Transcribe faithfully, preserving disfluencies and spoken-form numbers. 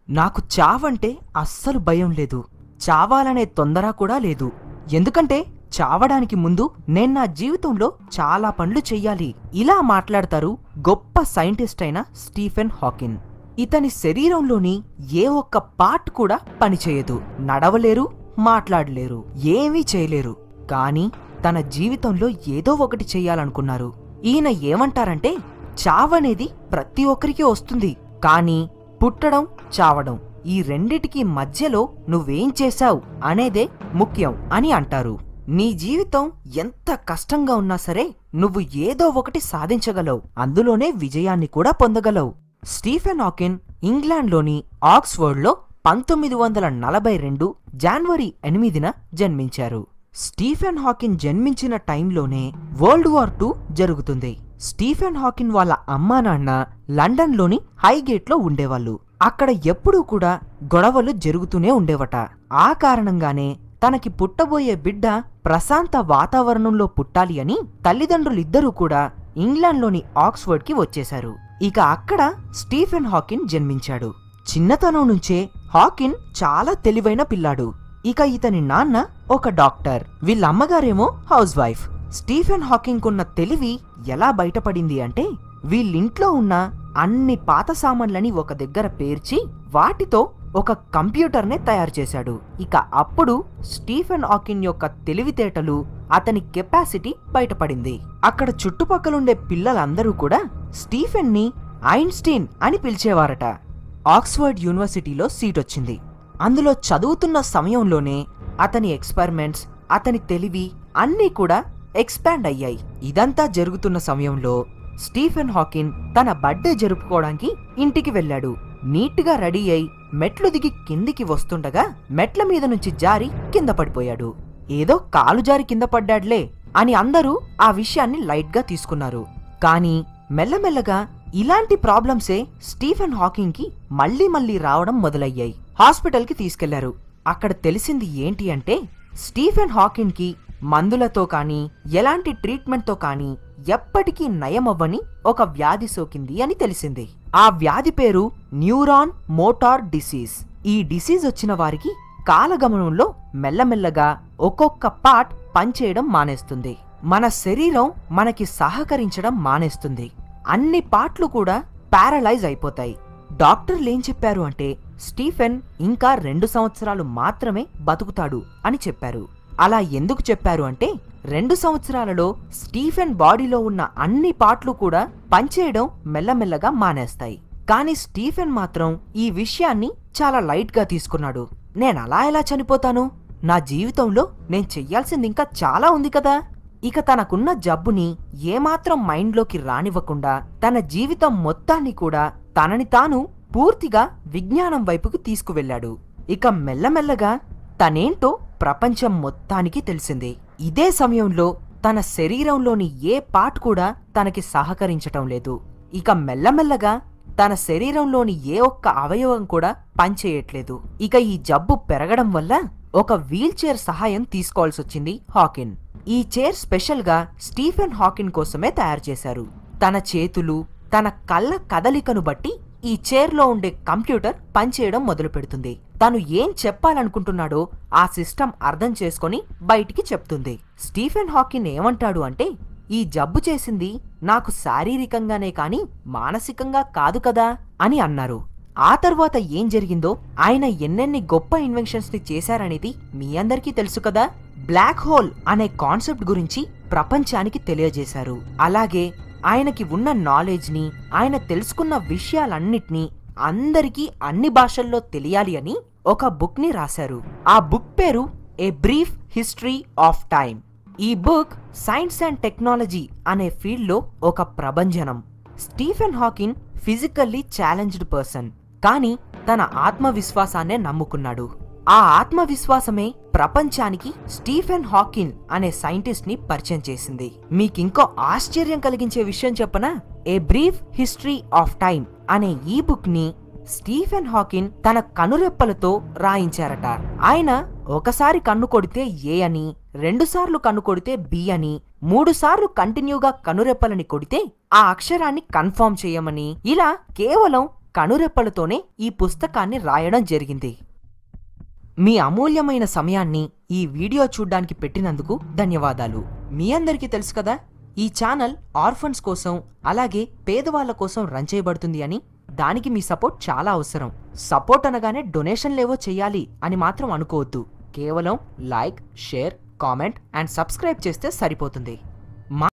నాకు చావంటే అస్సలు భయం లేదు. చావాలనే తొందర కూడా లేదు. ఎందుకంటే చావడానికి ముందు నేను నా జీవితంలో చాలా పనులు చెయ్యాలి. ఇలా మాట్లాడతారు గొప్ప సైంటిస్ట్ అయిన స్టీఫెన్ హాకిన్. ఇతని శరీరంలోని ఏ ఒక్క పార్ట్ కూడా పనిచేయదు. నడవలేరు, మాట్లాడలేరు, ఏమీ చేయలేరు. కానీ తన జీవితంలో ఏదో ఒకటి చెయ్యాలనుకున్నారు. ఈయన ఏమంటారంటే, చావనేది ప్రతి ఒక్కరికి వస్తుంది, కానీ పుట్టడం, చావడం ఈ రెండిటికి మధ్యలో నువ్వేం చేశావు అనేదే ముఖ్యం అని అంటారు. నీ జీవితం ఎంత కష్టంగా ఉన్నా సరే నువ్వు ఏదో ఒకటి సాధించగలవు, అందులోనే విజయాన్ని కూడా పొందగలవు. స్టీఫెన్ హాకిన్ ఇంగ్లాండ్లోని ఆక్స్ఫర్డ్లో పంతొమ్మిది వందల నలభై రెండు జనవరి ఎనిమిదిన జన్మించారు. స్టీఫెన్ హాకిన్ జన్మించిన టైంలోనే వరల్డ్ వార్ టూ జరుగుతుంది. స్టీఫెన్ హాకిన్ వాళ్ళ అమ్మా నాన్న లండన్లోని హైగేట్లో ఉండేవాళ్ళు. అక్కడ ఎప్పుడూ కూడా గొడవలు జరుగుతూనే ఉండేవట. ఆ కారణంగానే తనకి పుట్టబోయే బిడ్డ ప్రశాంత వాతావరణంలో పుట్టాలి అని తల్లిదండ్రులిద్దరూ కూడా ఇంగ్లాండ్లోని ఆక్స్ఫర్డ్ కి వచ్చేశారు. ఇక అక్కడ స్టీఫెన్ హాకిన్ జన్మించాడు. చిన్నతనం నుంచే హాకిన్ చాలా తెలివైన పిల్లాడు. ఇక ఇతని నాన్న ఒక డాక్టర్, వీళ్ళమ్మగారేమో హౌస్ వైఫ్. స్టీఫెన్ హాకింగ్ కున్న తెలివి ఎలా బయటపడింది అంటే, వీళ్ళింట్లో ఉన్న అన్ని పాత సామాన్లని ఒక దగ్గర పేర్చి వాటితో ఒక కంప్యూటర్నే తయారు చేశాడు. ఇక అప్పుడు స్టీఫెన్ హాకిన్ యొక్క తెలివితేటలు, అతని కెపాసిటీ బయటపడింది. అక్కడ చుట్టుపక్కలుండే పిల్లలందరూ కూడా స్టీఫెన్ ని ఐన్స్టీన్ అని పిలిచేవారట. ఆక్స్ఫర్డ్ యూనివర్సిటీలో సీట్ వచ్చింది. అందులో చదువుతున్న సమయంలోనే అతని ఎక్స్పెరిమెంట్స్, అతని తెలివి అన్నీ కూడా ఎక్స్పాండ్ అయ్యాయి. ఇదంతా జరుగుతున్న సమయంలో స్టీఫెన్ హాకిన్ తన బర్త్డే జరుపుకోవడానికి ఇంటికి వెళ్ళాడు. నీట్గా రెడీ అయి మెట్లు దిగి కిందికి వస్తుండగా మెట్ల మీద నుంచి జారి కింద పడిపోయాడు. ఏదో కాలు జారి కింద పడ్డాడ్లే అని అందరూ ఆ విషయాన్ని లైట్ గా తీసుకున్నారు. కానీ మెల్లమెల్లగా ఇలాంటి ప్రాబ్లమ్సే స్టీఫెన్ హాకింగ్ కి మళ్లీ మళ్లీ రావడం మొదలయ్యాయి. హాస్పిటల్ కి తీసుకెళ్లారు. అక్కడ తెలిసింది ఏంటి అంటే, స్టీఫెన్ హాకింగ్ కి మందులతో కానీ ఎలాంటి ట్రీట్మెంట్తో కానీ ఎప్పటికీ నయమవ్వని ఒక వ్యాధి సోకింది అని తెలిసింది. ఆ వ్యాధి పేరు న్యూరాన్ మోటార్ డిసీజ్. ఈ డిసీజ్ వచ్చిన వారికి కాలగమనంలో మెల్లమెల్లగా ఒక్కొక్క పార్ట్ పనిచేయడం మానేస్తుంది. మన శరీరం మనకి సహకరించడం మానేస్తుంది. అన్ని పార్ట్లు కూడా పారలైజ్ అయిపోతాయి. డాక్టర్లేం చెప్పారు అంటే, స్టీఫెన్ ఇంకా రెండు సంవత్సరాలు మాత్రమే బతుకుతాడు అని చెప్పారు. అలా ఎందుకు చెప్పారు అంటే, రెండు సంవత్సరాలలో స్టీఫెన్ బాడీలో ఉన్న అన్ని పార్ట్లు కూడా పనిచేయడం మెల్లమెల్లగా మానేస్తాయి. కానీ స్టీఫెన్ మాత్రం ఈ విషయాన్ని చాలా లైట్ గా తీసుకున్నాడు. నేనలా ఎలా చనిపోతాను? నా జీవితంలో నేను చెయ్యాల్సింది ఇంకా చాలా ఉంది కదా. ఇక తనకున్న జబ్బుని ఏమాత్రం మైండ్లోకి రానివ్వకుండా తన జీవితం మొత్తాన్ని కూడా తనని తాను పూర్తిగా విజ్ఞానం వైపుకు తీసుకువెళ్లాడు. ఇక మెల్లమెల్లగా తనేంటో ప్రపంచం మొత్తానికి తెలిసింది. ఇదే సమయంలో తన శరీరంలోని ఏ పార్ట్ కూడా తనకి సహకరించటం లేదు. ఇక మెల్లమెల్లగా తన శరీరంలోని ఏ ఒక్క అవయవం కూడా పనిచేయట్లేదు. ఇక ఈ జబ్బు పెరగడం వల్ల ఒక వీల్ చైర్ సహాయం తీసుకోవాల్సొచ్చింది హాకిన్. ఈ చైర్ స్పెషల్ గా స్టీఫెన్ హాకిన్ కోసమే తయారు చేశారు. తన చేతులు, తన కళ్ళ కదలికను బట్టి ఈ చైర్లో ఉండే కంప్యూటర్ పనిచేయడం మొదలు పెడుతుంది. తను ఏం చెప్పాలనుకుంటున్నాడో ఆ సిస్టమ్ అర్థం చేసుకుని బయటికి చెప్తుంది. స్టీఫెన్ హాకిన్ ఏమంటాడు అంటే, ఈ జబ్బు చేసింది నాకు శారీరకంగానే కాని మానసికంగా కాదు కదా అని అన్నారు. ఆ తర్వాత ఏం జరిగిందో, ఆయన ఎన్నెన్ని గొప్ప ఇన్వెన్షన్స్ ని చేశారనేది మీ అందరికీ తెలుసు కదా. బ్లాక్ హోల్ అనే కాన్సెప్ట్ గురించి ప్రపంచానికి తెలియజేశారు. అలాగే ఆయనకి ఉన్న నాలెడ్జ్ ని, ఆయన తెలుసుకున్న విషయాలన్నిటినీ అందరికీ అన్ని భాషల్లో తెలియాలి అని ఒక బుక్ ని రాశారు. ఆ బుక్ పేరు a brief history of time. ఈ బుక్ సైన్స్ అండ్ టెక్నాలజీ అనే ఫీల్డ్ లో ఒక ప్రభంజనం. Stephen Hawking physically challenged person, కానీ తన ఆత్మవిశ్వాసాన్నే నమ్ముకున్నాడు. ఆ ఆత్మవిశ్వాసమే ప్రపంచానికి స్టీఫెన్ హాకిన్ అనే సైంటిస్ట్ ని పరిచయం చేసింది. మీకింకో ఆశ్చర్యం కలిగించే విషయం చెప్పనా? A brief history of time అనే ఈ బుక్ ని స్టీఫెన్ హాకిన్ తన కనురెప్పలతో రాయించారట. ఆయన ఒకసారి కన్ను కొడితే ఏ అని, రెండు సార్లు కన్ను కొడితే బి అని, మూడు సార్లు కంటిన్యూగా కనురెప్పలని కొడితే ఆ అక్షరాన్ని కన్ఫర్మ్ చేయమని, ఇలా కేవలం కనురెప్పలతోనే ఈ పుస్తకాన్ని రాయడం జరిగింది. మీ అమూల్యమైన సమయాన్ని ఈ వీడియో చూడ్డానికి పెట్టినందుకు ధన్యవాదాలు. మీ అందరికీ తెలుసు కదా, ఈ ఛానల్ ఆర్ఫన్స్ కోసం అలాగే పేదవాళ్ల కోసం రన్ చేయబడుతుంది అని. దానికి మీ సపోర్ట్ చాలా అవసరం. సపోర్ట్ అనగానే డొనేషన్లేవో చెయ్యాలి అని మాత్రం అనుకోవద్దు. కేవలం like, share, comment and subscribe చేస్తే సరిపోతుంది.